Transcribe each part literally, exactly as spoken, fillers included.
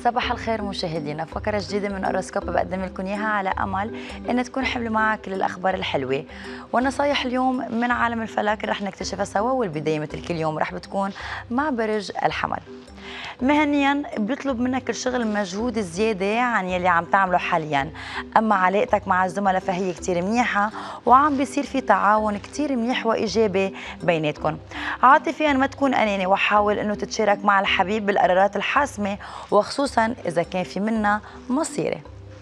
صباح الخير مشاهدينا، فقرة جديدة من أوروسكوب بقدم لكم إياها على أمل إن تكون حمل معك كل الأخبار الحلوة والنصايح اليوم من عالم الفلك اللي رح نكتشفها سوا. والبداية مثل كل يوم رح بتكون مع برج الحمل. مهنيا بيطلب منك الشغل مجهود زيادة عن يلي عم تعمله حاليا، أما علاقتك مع الزملاء فهي كتير منيحة وعم بيصير في تعاون كتير منيح وإيجابي بيناتكم. عاطفيا ما تكون أناني وحاول أنه تتشارك مع الحبيب بالقرارات الحاسمة وخصوصا إذا كان في منها مصيري.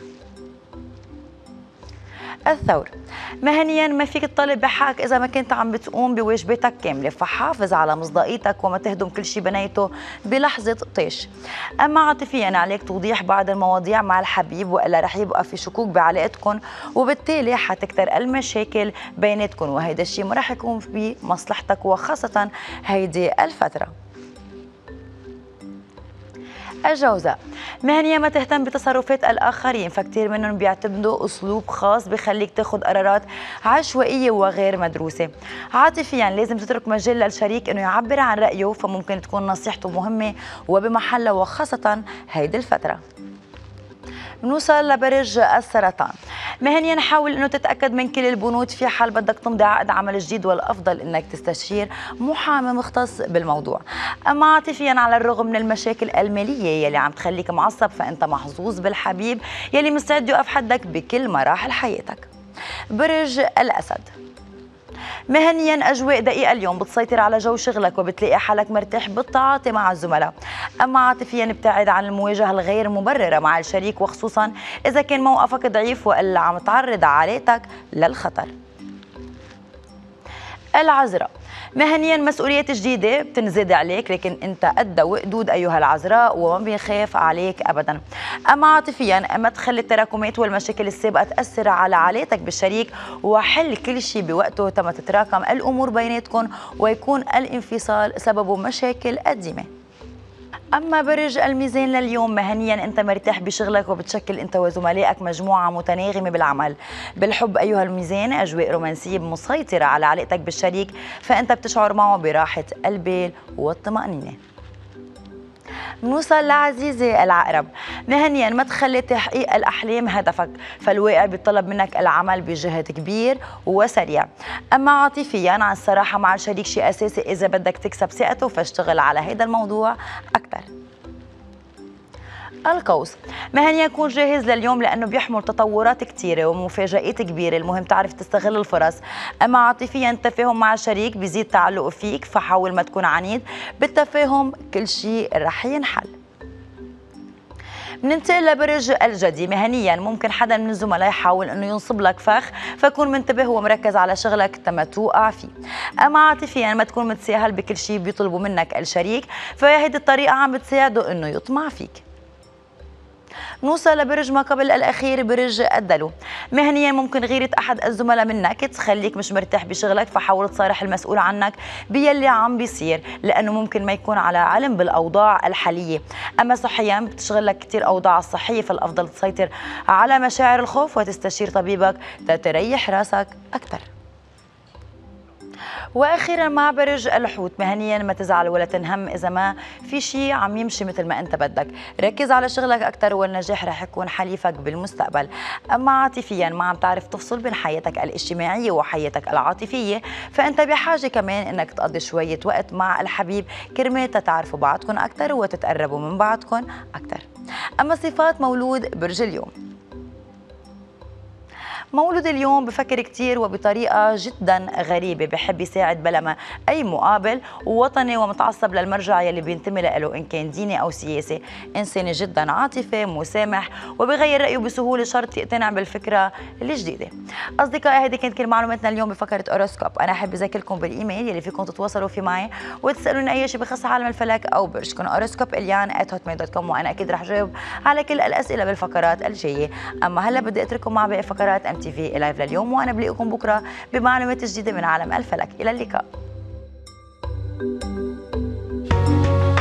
الثور، مهنيا ما فيك تطالب بحقك إذا ما كنت عم بتقوم بواجباتك كاملة، فحافظ على مصداقيتك وما تهدم كل شيء بنيته بلحظة طيش. أما عاطفيا عليك توضيح بعض المواضيع مع الحبيب وإلا رح يبقى في شكوك بعلاقتكم وبالتالي حتكتر المشاكل بيناتكم، وهيدا الشيء ما رح يكون بمصلحتك وخاصة هيدي الفترة. الجوزاء، مهنيا ما تهتم بتصرفات الآخرين، فكتير منهم بيعتمدوا أسلوب خاص بخليك تاخد قرارات عشوائية وغير مدروسة. عاطفيا لازم تترك مجال للشريك إنه يعبر عن رأيه، فممكن تكون نصيحته مهمة وبمحلها وخاصة هيدي الفترة. بنوصل لبرج السرطان. مهنيا حاول انه تتاكد من كل البنود في حال بدك تمضي عقد عمل جديد، والافضل انك تستشير محامي مختص بالموضوع. اما عاطفيا على الرغم من المشاكل الماليه يلي عم تخليك معصب، فانت محظوظ بالحبيب يلي مستعد يوقف حدك بكل مراحل حياتك. برج الاسد، مهنيا أجواء دقيقة اليوم بتسيطر على جو شغلك وبتلاقي حالك مرتاح بالتعاطي مع الزملاء. أما عاطفيا ابتعد عن المواجهة الغير مبررة مع الشريك وخصوصا إذا كان موقفك ضعيف وإلا عم تعرض عائلتك للخطر. العذراء، مهنيا مسؤوليات جديدة بتنزاد عليك لكن انت قد وقدود ايها العذراء وما بيخاف عليك ابدا. اما عاطفيا ما تخلي التراكمات والمشاكل السابقة تأثر على علاقتك بالشريك، وحل كل شيء بوقته تما تتراكم الامور بيناتكم ويكون الانفصال سببه مشاكل قديمة. أما برج الميزان لليوم، مهنيا أنت مرتاح بشغلك وبتشكل أنت وزملائك مجموعة متناغمة بالعمل. بالحب أيها الميزان أجواء رومانسية مسيطرة على علاقتك بالشريك، فأنت بتشعر معه براحة البال والطمأنينة. نوصل لعزيزي العقرب، مهنيا ما تخلي تحقيق الأحلام هدفك، فالواقع بيطلب منك العمل بجهد كبير وسريع. أما عاطفيا عن الصراحة مع الشريك شيء أساسي إذا بدك تكسب ثقته، فاشتغل على هذا الموضوع أكثر. القوس، مهنيا كون جاهز لليوم لأنه بيحمل تطورات كثيرة ومفاجآت كبيرة، المهم تعرف تستغل الفرص. أما عاطفيا التفاهم مع الشريك بيزيد تعلقه فيك، فحاول ما تكون عنيد، بالتفاهم كل شيء رح ينحل. بننتقل لبرج الجدي، مهنيا ممكن حدا من الزملاء يحاول انه ينصب لك فخ، فكون منتبه ومركز على شغلك تما توقع فيه. اما عاطفيا ما تكون متساهل بكل شيء بيطلبه منك الشريك، فهيدي الطريقة عم بتساعده انه يطمع فيك. نوصل لبرج ما قبل الأخير، برج الدلو. مهنيا ممكن غيرة أحد الزملاء منك تخليك مش مرتاح بشغلك، فحاول تصارح المسؤول عنك بيلي عم بيصير لأنه ممكن ما يكون على علم بالأوضاع الحالية. أما صحيا بتشغلك كتير أوضاع الصحية، فالأفضل تسيطر على مشاعر الخوف وتستشير طبيبك تتريح راسك أكثر. واخيرا مع برج الحوت، مهنيا ما تزعل ولا تنهم اذا ما في شيء عم يمشي مثل ما انت بدك، ركز على شغلك اكثر والنجاح رح يكون حليفك بالمستقبل. اما عاطفيا ما عم تعرف تفصل بين حياتك الاجتماعيه وحياتك العاطفيه، فانت بحاجه كمان انك تقضي شويه وقت مع الحبيب كرمال تتعرفوا بعضكم اكثر وتتقربوا من بعضكم اكثر. اما صفات مولود برج اليوم، مولود اليوم بفكر كتير وبطريقة جدا غريبة، بحب يساعد بلا ما أي مقابل، ووطني ومتعصب للمرجع يلي بينتمي له إن كان ديني أو سياسي. إنساني جدا عاطفي مسامح وبغير رأيه بسهولة، شرط يقتنع بالفكرة الجديدة. أصدقائي هذه كانت كل معلوماتنا اليوم بفقرة أوروسكوب. أنا أحب أذكركم بالإيميل يلي فيكم تتواصلوا فيه معي وتسألوني أي شيء بخص عالم الفلك أو برجكم، أوروسكوب إليان آت هوتميل دوت كوم، وأنا أكيد رح جاوب على كل الأسئلة بالفقرات الجاية. أما هلا بدي أترككم مع باقي فقرات ام تي في لايف لليوم، وانا بلاقيكم بكره بمعلومات جديده من عالم الفلك. الى اللقاء.